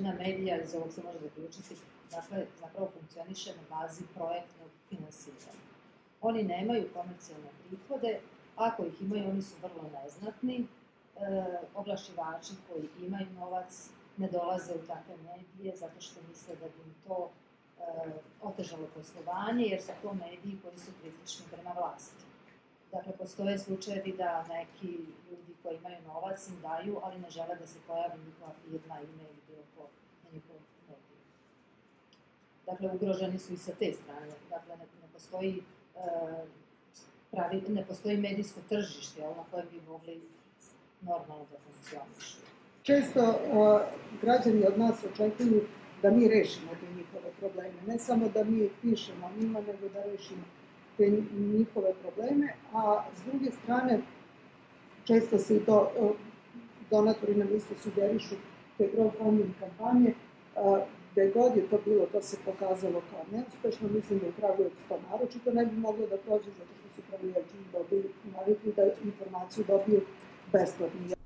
većina medija, iz ovog se može zaključiti, dakle, zapravo funkcioniše na bazi projektnog finansiranja. Oni nemaju komercijalne prihode, ako ih imaju, oni su vrlo neznatni. Oglašivači koji imaju novac ne dolaze u takve medije zato što misle da bi im to otežalo poslovanje, jer su to mediji koji su kritični prema vlasti. Dakle, postoje slučajevi da neki ljudi koji imaju novac im daju, ali ne žele da se pojavi njihova firma, ime ili bilo ko na njihovom mediju. Dakle, ugroženi su i sa te strane. Dakle, ne postoji medijsko tržište na kojem bi mogli normalno da funkcionišu. Često građani od nas očekuju da mi rešimo te njihove probleme. Ne samo da mi pišemo njima, nego da rešimo te njihove probleme, a s druge strane, često se i to donatori nam isto sugerišu te crowdfunding kampanje, gde god je to bilo, to se pokazalo kao neuspešno. Mislim da u Kragujevcu to naročito ne bi moglo da prođe, zato što su Kragujevčani navikli da informaciju dobiju besplatno.